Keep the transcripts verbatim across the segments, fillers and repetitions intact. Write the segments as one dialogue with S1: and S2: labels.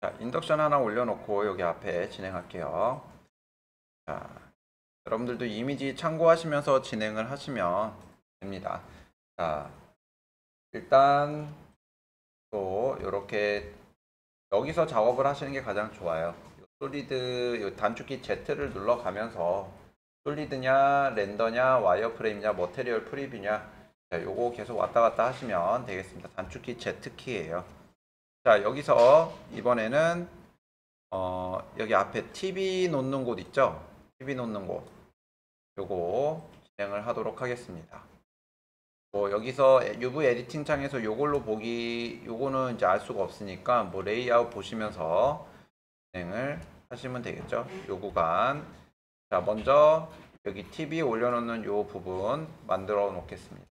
S1: 자, 인덕션 하나 올려놓고 여기 앞에 진행할게요. 자, 여러분들도 이미지 참고하시면서 진행을 하시면 됩니다. 자, 일단 또 이렇게 여기서 작업을 하시는 게 가장 좋아요. 솔리드 단축키 Z를 눌러가면서 솔리드냐, 렌더냐, 와이어프레임이냐, 머테리얼 프리뷰냐, 자, 요거 계속 왔다 갔다 하시면 되겠습니다. 단축키 Z 키예요. 자, 여기서 이번에는 어, 여기 앞에 티비 놓는 곳 있죠? 티비 놓는 곳. 요거 진행을 하도록 하겠습니다. 뭐 여기서 유브이 에디팅 창에서 요걸로 보기, 요거는 이제 알 수가 없으니까 뭐 레이아웃 보시면서 진행을 하시면 되겠죠? 요 구간. 자, 먼저 여기 티비 올려놓는 요 부분 만들어 놓겠습니다.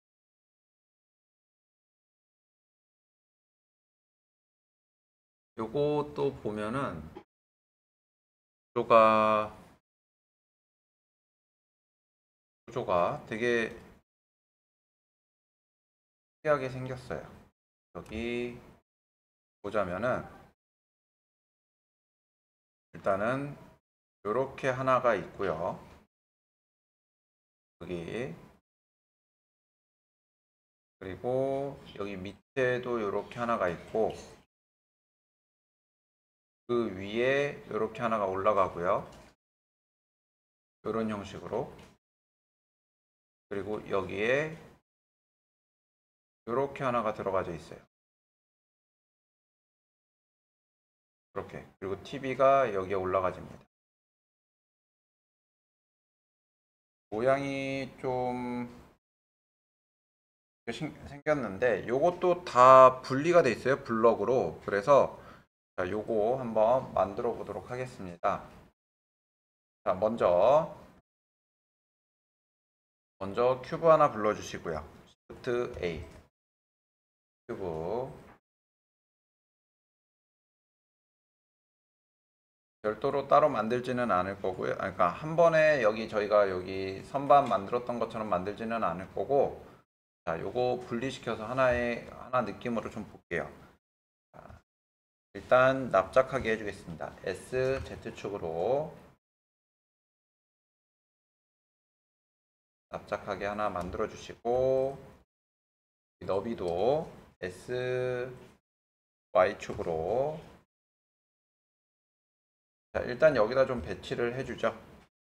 S1: 요거 또 보면은 구조가 구조가 되게 특이하게 생겼어요. 여기 보자면은 일단은 이렇게 하나가 있고요. 여기 그리고 여기 밑에도 이렇게 하나가 있고 그 위에 이렇게 하나가 올라가고요. 이런 형식으로 그리고 여기에 이렇게 하나가 들어가져 있어요. 이렇게 그리고 티비가 여기에 올라가집니다. 모양이 좀 생겼는데 요것도 다 분리가 돼 있어요. 블럭으로. 그래서 자, 요거 한번 만들어 보도록 하겠습니다. 자, 먼저 먼저 큐브 하나 불러 주시고요. Shift A 큐브 별도로 따로 만들지는 않을 거고요. 아, 그러니까 한 번에 여기 저희가 여기 선반 만들었던 것처럼 만들지는 않을 거고, 자, 요거 분리시켜서 하나의 하나 느낌으로 좀 볼게요. 자, 일단 납작하게 해주겠습니다. 에스 제트축으로 납작하게 하나 만들어 주시고, 너비도 에스 와이축으로. 자, 일단 여기다 좀 배치를 해주죠.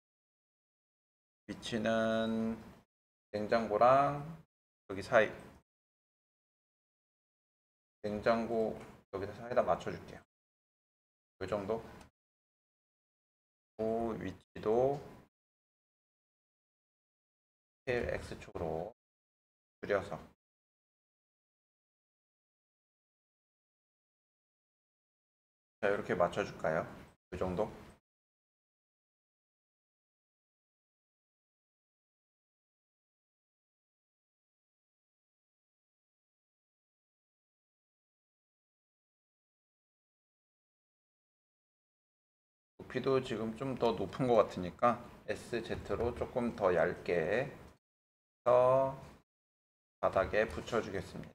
S1: 위치는 냉장고랑 여기 사이. 냉장고 여기다 사이다 맞춰줄게요. 이 정도. 그 위치도 스케일 X축으로 줄여서. 자, 이렇게 맞춰줄까요? 이 정도. 높이도 지금 좀 더 높은 것 같으니까 에스제트로 조금 더 얇게 해서 바닥에 붙여주겠습니다.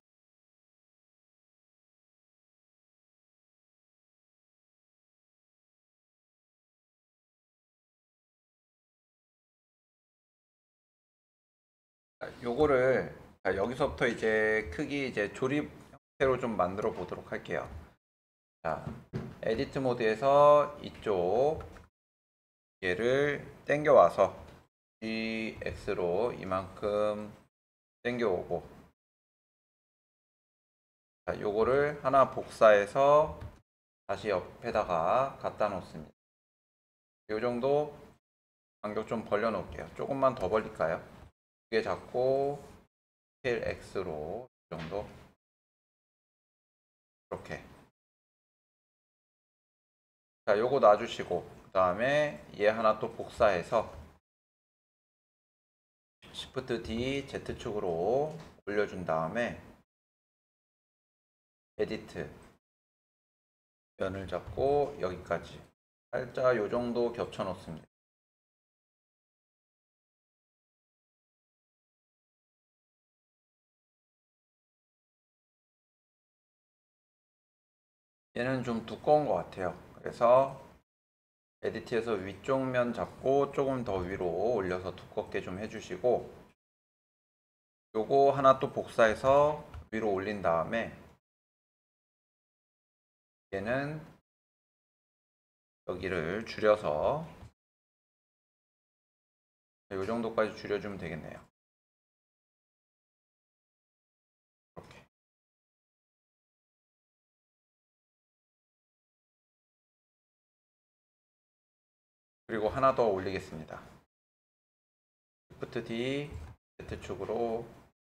S1: 자, 요거를 자, 여기서부터 이제 크기 이제 조립 형태로 좀 만들어 보도록 할게요. 자, 에디트 모드에서 이쪽 얘를 당겨 와서 지엑스로 이만큼 당겨 오고, 자, 요거를 하나 복사해서 다시 옆에다가 갖다 놓습니다. 요 정도 간격 좀 벌려 놓을게요. 조금만 더 벌릴까요? 두 개 잡고 스케일 X로 이 정도. 이렇게. 자, 요거 놔주시고 그 다음에 얘 하나 또 복사해서 Shift D Z축으로 올려준 다음에 에디트 면을 잡고 여기까지 살짝 요 정도 겹쳐 놓습니다. 얘는 좀 두꺼운 것 같아요. 그래서 에디트에서 위쪽 면 잡고 조금 더 위로 올려서 두껍게 좀 해주시고, 요거 하나 또 복사해서 위로 올린 다음에 얘는 여기를 줄여서 이 정도까지 줄여주면 되겠네요. 이렇게. 그리고 하나 더 올리겠습니다. Shift D, Z축으로.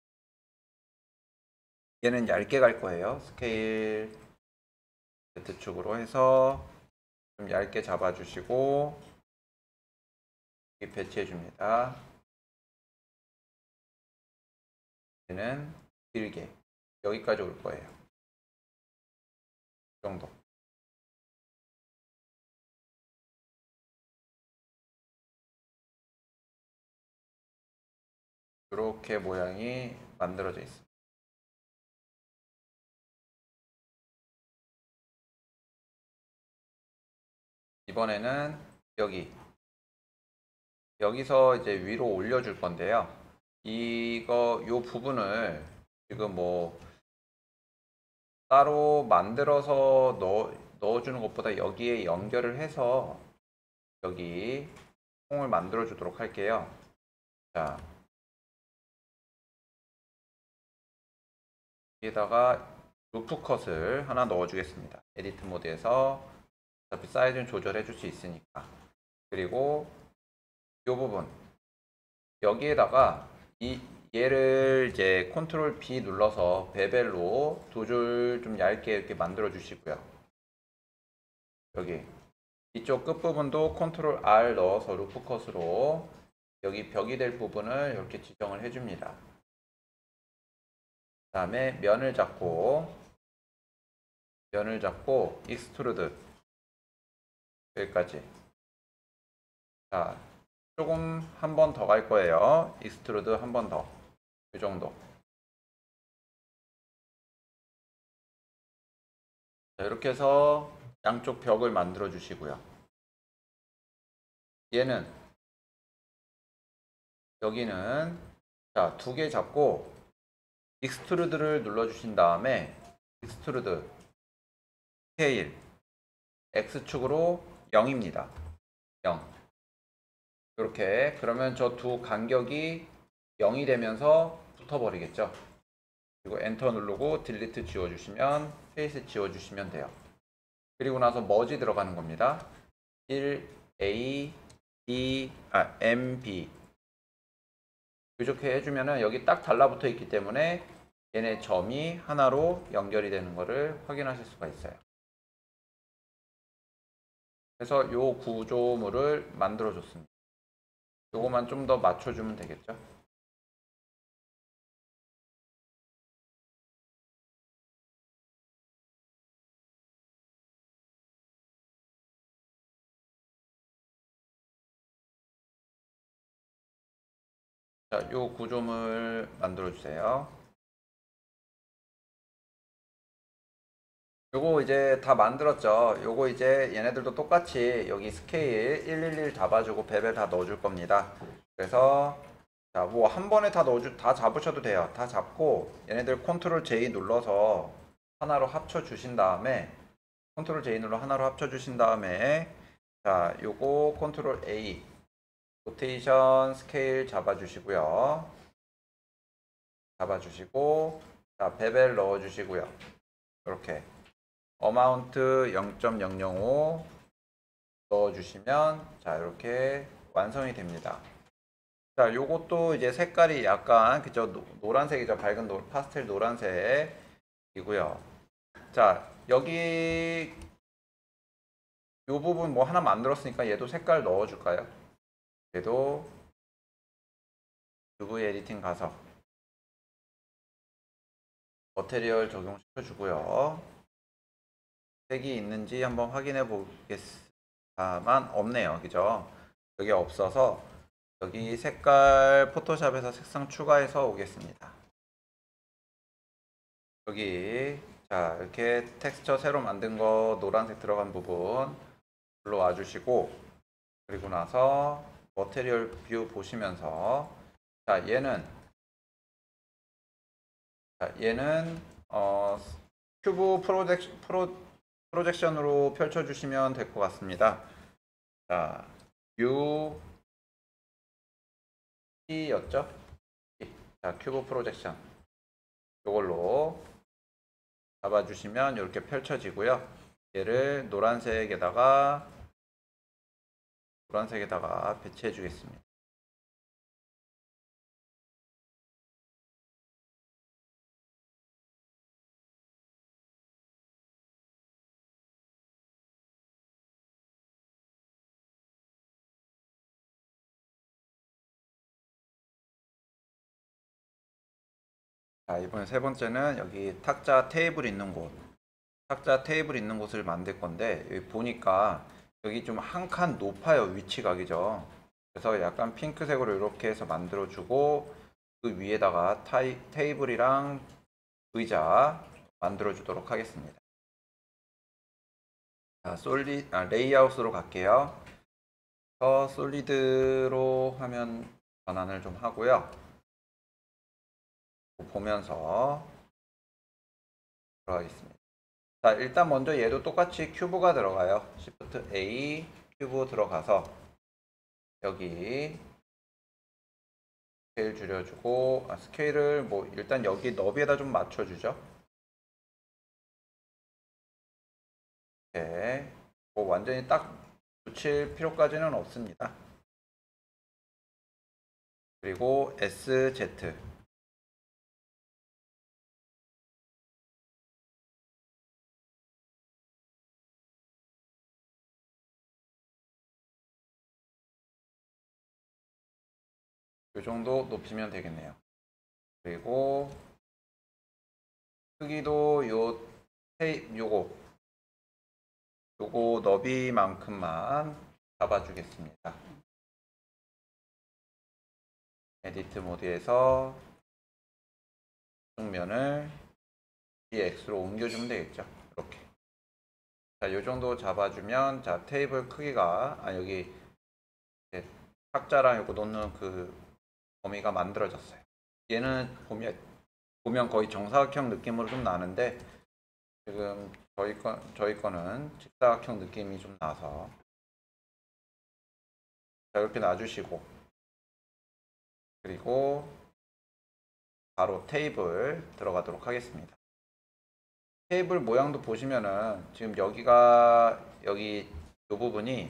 S1: 얘는 얇게 갈 거예요. 스케일 Z축으로 해서 좀 얇게 잡아주시고 여기 배치해 줍니다. 얘는 길게 여기까지 올 거예요. 이 정도. 이렇게 모양이 만들어져 있습니다. 이번에는 여기 여기서 이제 위로 올려줄 건데요. 이거 요 부분을 지금 뭐 따로 만들어서 넣어, 넣어주는 것보다 여기에 연결을 해서 여기 콩을 만들어 주도록 할게요. 자, 여기다가 루프 컷을 하나 넣어 주겠습니다. 에디트 모드에서 어차피 사이즈는 조절해 줄 수 있으니까. 그리고 이 부분 여기에다가 이 얘를 이제 컨트롤 B 눌러서 베벨로 두 줄 좀 얇게 이렇게 만들어 주시고요. 여기 이쪽 끝부분도 컨트롤 R 넣어서 루프 컷으로 여기 벽이 될 부분을 이렇게 지정을 해줍니다. 그 다음에 면을 잡고 면을 잡고 익스트루드 여기까지. 자, 조금 한 번 더 갈 거예요. 익스트루드 한 번 더. 이 정도. 자, 이렇게 해서 양쪽 벽을 만들어 주시고요. 얘는 여기는 자, 두 개 잡고 익스트루드를 눌러 주신 다음에 익스트루드 스케일 X축으로 영입니다. 영. 이렇게. 그러면 저 두 간격이 영이 되면서 붙어버리겠죠. 그리고 엔터 누르고 딜리트 지워주시면 페이스 지워주시면 돼요. 그리고 나서 머지 들어가는 겁니다. 일 에이 D 아 엠 비 이렇게 해주면은 여기 딱 달라붙어 있기 때문에 얘네 점이 하나로 연결이 되는 것을 확인하실 수가 있어요. 그래서 요 구조물을 만들어 줬습니다. 요거만 좀 더 맞춰주면 되겠죠. 자, 요 구조물 만들어 주세요. 요거 이제 다 만들었죠. 요거 이제 얘네들도 똑같이 여기 스케일 일일일 잡아주고 베벨 다 넣어줄 겁니다. 그래서 자, 뭐 한 번에 다 넣어주 다 잡으셔도 돼요. 다 잡고 얘네들 컨트롤 제이 눌러서 하나로 합쳐 주신 다음에 컨트롤 제이 눌러 하나로 합쳐 주신 다음에 자, 요거 컨트롤 A 로테이션 스케일 잡아주시고요. 잡아주시고 자, 베벨 넣어주시고요. 이렇게 어마운트 영 점 영영오 넣어주시면 자, 이렇게 완성이 됩니다. 자, 요것도 이제 색깔이 약간 그죠, 노, 노란색이죠. 밝은 노, 파스텔 노란색이고요. 자, 여기 요 부분 뭐 하나 만들었으니까 얘도 색깔 넣어줄까요? 얘도 유브이 에디팅 가서 머테리얼 적용시켜주고요. 색이 있는지 한번 확인해 보겠습니다만 없네요. 그죠? 여기 없어서 여기 색깔 포토샵에서 색상 추가해서 오겠습니다. 여기 자, 이렇게 텍스처 새로 만든 거 노란색 들어간 부분 불러와 주시고, 그리고 나서 머테리얼 뷰 보시면서, 자, 얘는 자, 얘는 어, 큐브 프로젝, 프로, 프로젝션으로 펼쳐주시면 될 것 같습니다. 자, U T였죠? 자, 큐브 프로젝션 이걸로 잡아주시면 이렇게 펼쳐지고요. 얘를 노란색에다가 노란색에다가 배치해 주겠습니다. 자, 이번에 세 번째는 여기 탁자 테이블 있는 곳, 탁자 테이블 있는 곳을 만들 건데, 여기 보니까 여기 좀 한 칸 높아요. 위치각이죠. 그래서 약간 핑크색으로 이렇게 해서 만들어주고, 그 위에다가 타이, 테이블이랑 의자 만들어주도록 하겠습니다. 자, 솔리, 아, 레이아웃으로 갈게요. 더 솔리드로 하면 전환을 좀 하고요. 보면서 들어가겠습니다. 자, 일단 먼저 얘도 똑같이 큐브가 들어가요. Shift A 큐브 들어가서 여기 스케일 줄여주고, 아, 스케일을 뭐 일단 여기 너비에다 좀 맞춰주죠. 이렇게 뭐 완전히 딱 붙일 필요까지는 없습니다. 그리고 에스 제트 이 정도 높이면 되겠네요. 그리고 크기도 요 테이 요거 요거 너비만큼만 잡아주겠습니다. 에디트 모드에서 측면을 디엑스로 옮겨주면 되겠죠. 이렇게. 자, 요 정도 잡아주면, 자, 테이블 크기가, 아, 여기 탁자랑 이거 놓는 그 범위가 만들어졌어요. 얘는 보면, 보면 거의 정사각형 느낌으로 좀 나는데, 지금 저희 거, 저희 거는 직사각형 느낌이 좀 나서, 자, 이렇게 놔주시고, 그리고 바로 테이블 들어가도록 하겠습니다. 테이블 모양도 보시면은 지금 여기가 여기 이 부분이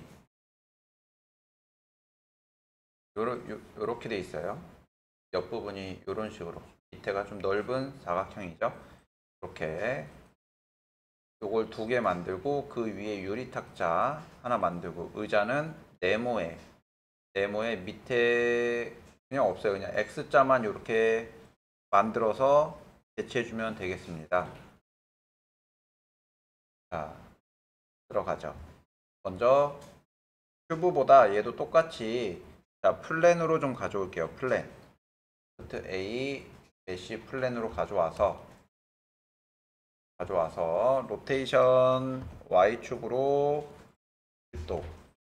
S1: 요러, 요, 요렇게 돼 있어요. 옆부분이 이런 식으로 밑에가 좀 넓은 사각형이죠. 이렇게 요걸 두 개 만들고 그 위에 유리탁자 하나 만들고, 의자는 네모에 네모에 밑에 그냥 없어요. 그냥 X자만 이렇게 만들어서 배치해주면 되겠습니다. 자, 들어가죠. 먼저 큐브보다 얘도 똑같이, 자, 플랜으로 좀 가져올게요. 플랜. Shift A, 메시 플랜으로 가져와서 가져와서 로테이션 Y축으로 십 도.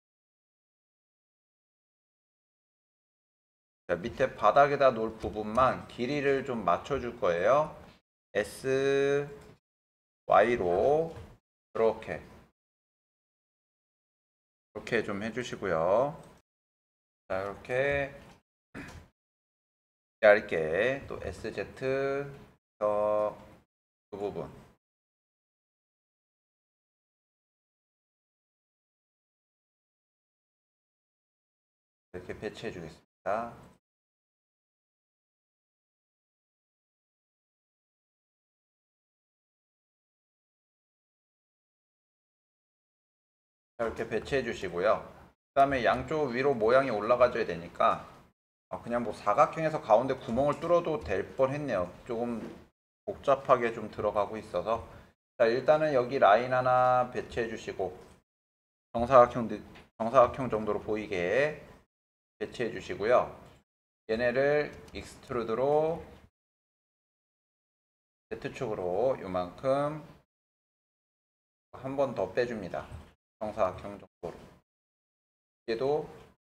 S1: 자, 밑에 바닥에다 놓을 부분만 길이를 좀 맞춰줄 거예요. S, Y로 이렇게 이렇게 좀 해주시고요. 자, 이렇게 얇게 또 에스 제트 그 부분 이렇게 배치해 주겠습니다. 이렇게 배치해 주시고요. 그 다음에 양쪽 위로 모양이 올라가줘야 되니까 그냥 뭐 사각형에서 가운데 구멍을 뚫어도 될 뻔했네요. 조금 복잡하게 좀 들어가고 있어서, 자, 일단은 여기 라인 하나 배치해 주시고 정사각형 정사각형 정도로 보이게 배치해 주시고요. 얘네를 익스트루드로 Z축으로 요만큼 한 번 더 빼줍니다. 정사각형 정도로. 얘도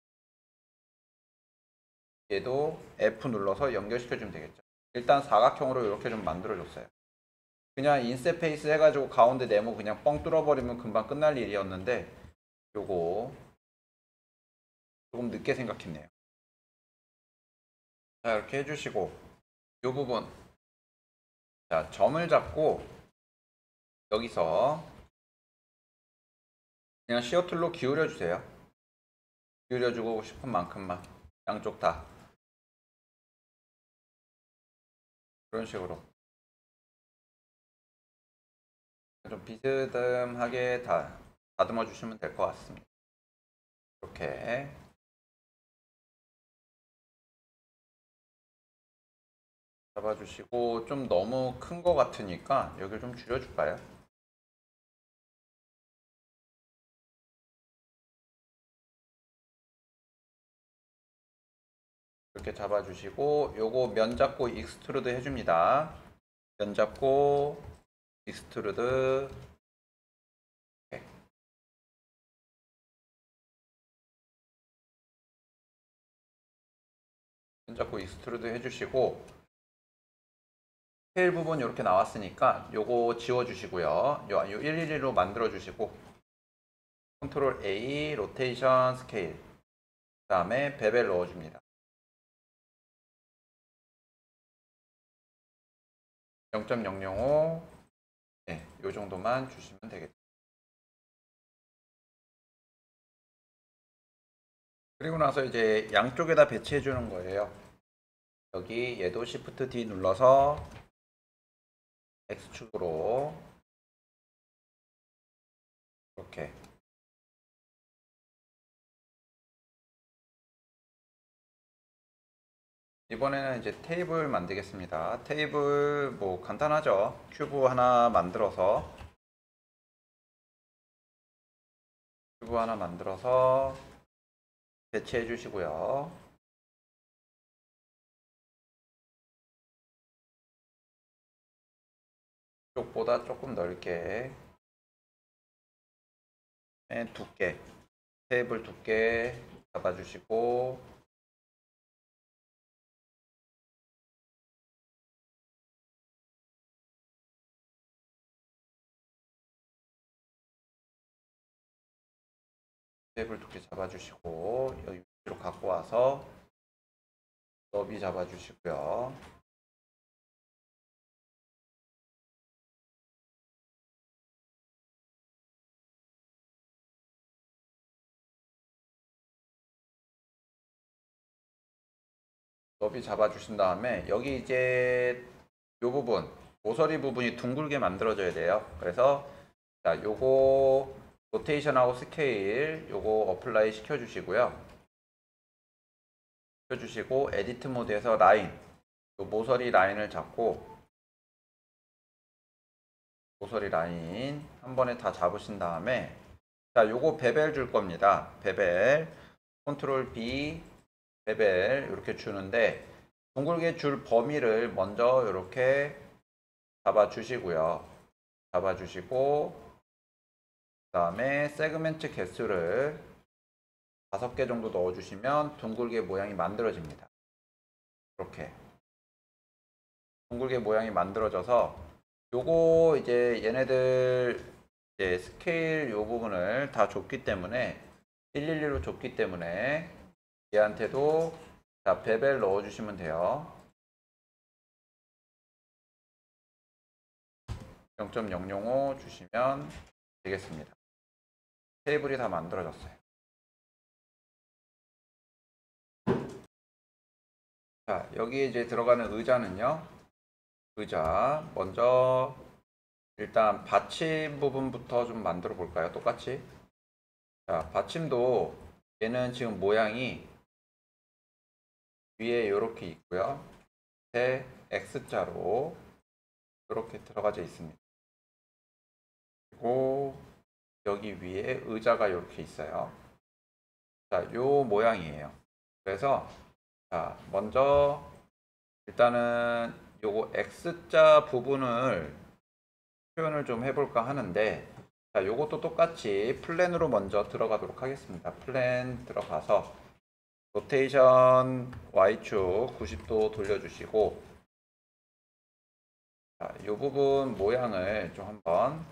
S1: 얘도 F 눌러서 연결시켜주면 되겠죠. 일단 사각형으로 이렇게 좀 만들어줬어요. 그냥 인셋페이스 해가지고 가운데 네모 그냥 뻥 뚫어버리면 금방 끝날 일이었는데 요거 조금 늦게 생각했네요. 자, 이렇게 해주시고 요 부분 자 점을 잡고 여기서 그냥 시어툴로 기울여 주세요. 기울여 주고 싶은 만큼만 양쪽 다 그런 식으로 좀 비스듬하게 다 다듬어 주시면 될 것 같습니다. 이렇게 잡아주시고 좀 너무 큰 것 같으니까 여기를 좀 줄여줄까요? 이렇게 잡아주시고 요거 면 잡고 익스트루드 해줍니다. 면 잡고 익스트루드 이렇게. 면 잡고 익스트루드 해주시고 테일 부분 이렇게 나왔으니까 요거 지워주시고요. 요, 요 일일이로 만들어주시고 컨트롤 A 로테이션 스케일 그 다음에 베벨 넣어줍니다. 영 점 영영오 네, 요 정도만 주시면 되겠죠. 그리고 나서 이제 양쪽에다 배치해 주는 거예요. 여기 얘도 Shift D 눌러서 X축으로 이렇게 이번에는 이제 테이블 만들겠습니다. 테이블 뭐 간단하죠. 큐브 하나 만들어서 큐브 하나 만들어서 배치해 주시고요. 쪽보다 조금 넓게 두께 테이블 두께 잡아주시고 테이블 두께 잡아주시고 여기 위로 갖고 와서 너비 잡아주시고요. 너비 잡아주신 다음에 여기 이제 요 부분 모서리 부분이 둥글게 만들어져야 돼요. 그래서 자 요거 로테이션하고 스케일 요거 어플라이 시켜주시고요. 시켜주시고 에디트 모드에서 라인 요 모서리 라인을 잡고 모서리 라인 한 번에 다 잡으신 다음에 자 요거 베벨 줄 겁니다. 베벨 컨트롤 B 베벨 이렇게 주는데 둥글게 줄 범위를 먼저 이렇게 잡아 주시고요. 잡아 주시고 그 다음에 세그멘트 개수를 다섯 개 정도 넣어 주시면 둥글게 모양이 만들어집니다. 이렇게 둥글게 모양이 만들어져서 요거 이제 얘네들 이제 스케일 요 부분을 다 줬기 때문에 일일이로 줬기 때문에 얘한테도 자 베벨 넣어 주시면 돼요. 영 점 영영오 주시면 되겠습니다. 테이블이 다 만들어졌어요. 자 여기 이제 들어가는 의자는요. 의자 먼저 일단 받침 부분부터 좀 만들어 볼까요? 똑같이. 자 받침도 얘는 지금 모양이 위에 이렇게 있고요. 밑에 X자로 이렇게 들어가져 있습니다. 그리고 여기 위에 의자가 이렇게 있어요. 자, 요 모양이에요. 그래서 자, 먼저 일단은 요거 X자 부분을 표현을 좀 해볼까 하는데, 자, 요것도 똑같이 플랜으로 먼저 들어가도록 하겠습니다. 플랜 들어가서 로테이션 Y축 구십 도 돌려주시고, 자, 요 부분 모양을 좀 한번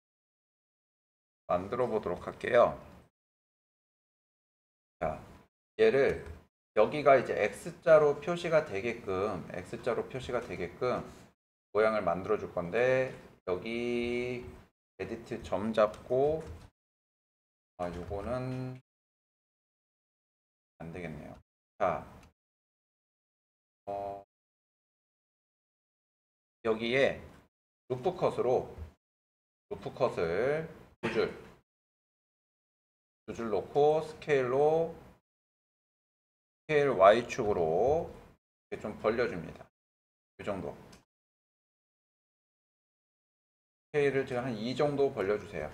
S1: 만들어 보도록 할게요. 자, 얘를 여기가 이제 X자로 표시가 되게끔 X자로 표시가 되게끔 모양을 만들어 줄 건데, 여기 에디트 점 잡고, 아 요거는 안 되겠네요. 자, 어, 여기에 루프 컷으로 루프 컷을 두 줄, 두 줄 놓고 스케일로 스케일 Y축으로 이렇게 좀 벌려줍니다. 이 정도. 스케일을 지금 한 이 정도 벌려주세요.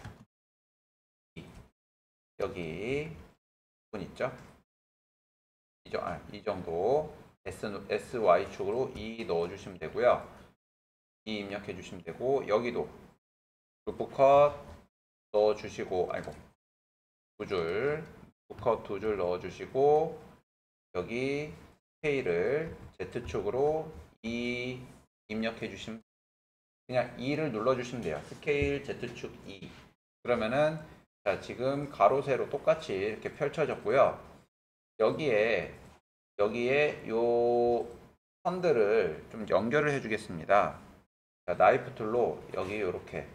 S1: 여기 부분 있죠? 이, 정, 아, 이 정도 S, 에스와이축으로 이 넣어주시면 되고요. 이 입력해 주시면 되고, 여기도 루프 컷 넣어주시고, 아이고, 두 줄, 루프 컷 두 줄 넣어주시고, 여기 스케일을 Z축으로 이 입력해 주시면, 그냥 이를 눌러주시면 돼요. 스케일 Z축 이. 그러면은, 자, 지금 가로, 세로 똑같이 이렇게 펼쳐졌고요. 여기에, 여기에 요 선들을 좀 연결을 해 주겠습니다. 자, 나이프 툴로 여기 이렇게,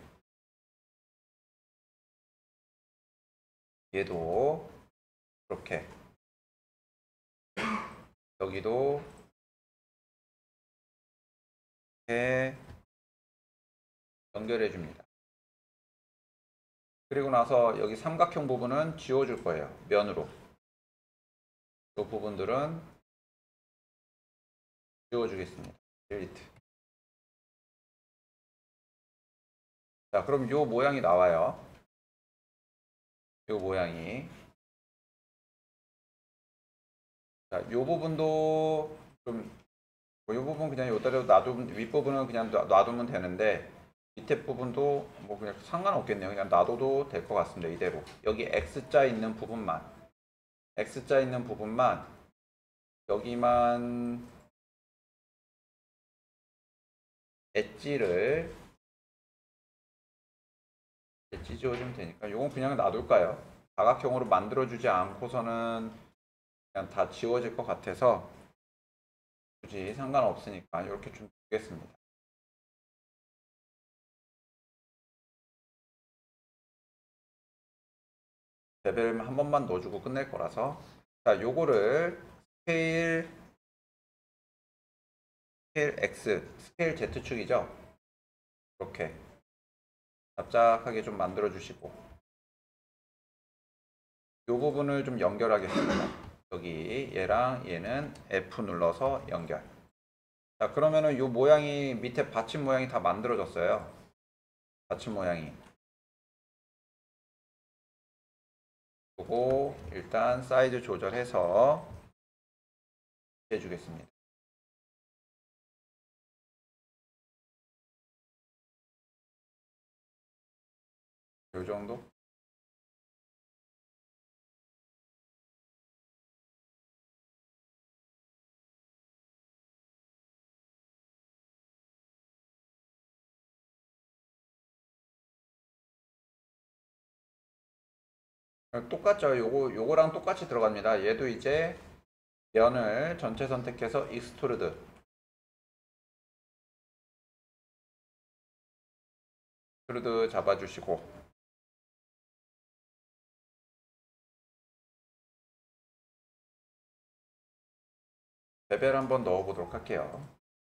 S1: 얘도 이렇게, 여기도 이렇게 연결해 줍니다. 그리고 나서 여기 삼각형 부분은 지워줄 거예요. 면으로. 이 부분들은 지워주겠습니다. 딜리트. 자, 그럼 이 모양이 나와요. 이 모양이. 자, 이 부분도 좀, 뭐 이 부분 그냥 요대로 놔두면, 윗부분은 그냥 놔두면 되는데, 밑에 부분도 뭐 그냥 상관없겠네요. 그냥 놔둬도 될 것 같습니다. 이대로. 여기 X자 있는 부분만. X자 있는 부분만, 여기만 엣지를, 엣지 지워주면 되니까, 요건 그냥 놔둘까요? 사각형으로 만들어주지 않고서는 그냥 다 지워질 것 같아서, 굳이 상관없으니까 이렇게 좀 두겠습니다. 레벨 한 번만 넣어주고 끝낼 거라서. 자, 요거를 스케일, 스케일 X, 스케일 Z축이죠? 이렇게 납작하게 좀 만들어 주시고, 요 부분을 좀 연결하겠습니다. 여기 얘랑 얘는 F 눌러서 연결. 자, 그러면은 요 모양이, 밑에 받침 모양이 다 만들어졌어요. 받침 모양이. 요거 일단 사이즈 조절해서 해주겠습니다. 요 정도? 똑같죠. 요거, 요거랑 똑같이 들어갑니다. 얘도 이제 면을 전체 선택해서 익스트루드. 익스트루드 잡아주시고, 베벨 한번 넣어보도록 할게요.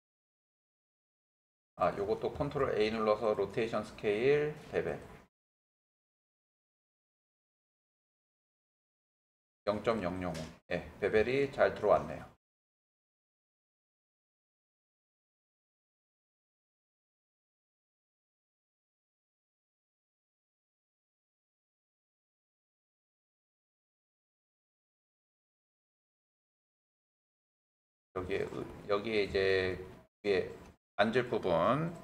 S1: 아, 요것도 컨트롤 A 눌러서 로테이션 스케일, 베벨. 영 점 영영오. 예, 베벨이 잘 들어왔네요. 여기에, 여기에 이제 위에 앉을 부분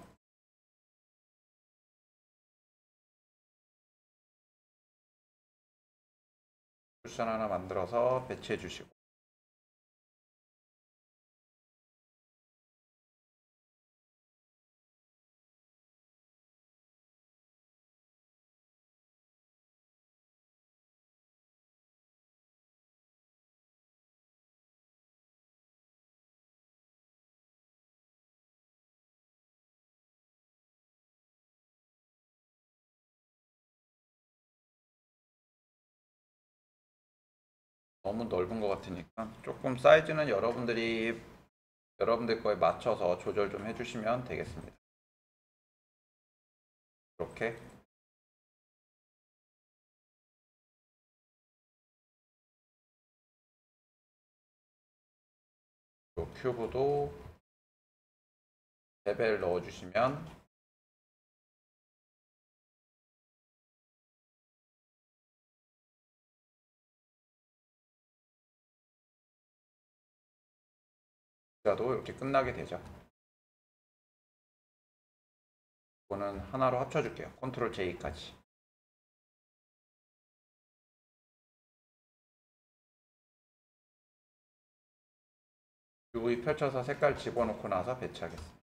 S1: 쿠션 하나 만들어서 배치해 주시고, 너무 넓은 것 같으니까 조금 사이즈는 여러분들이 여러분들 거에 맞춰서 조절 좀 해주시면 되겠습니다. 이렇게 이 큐브도 레벨 넣어주시면 도 이렇게 끝나게 되죠. 이거는 하나로 합쳐줄게요. 컨트롤 제이까지. 유브이 펼쳐서 색깔 집어넣고 나서 배치하겠습니다.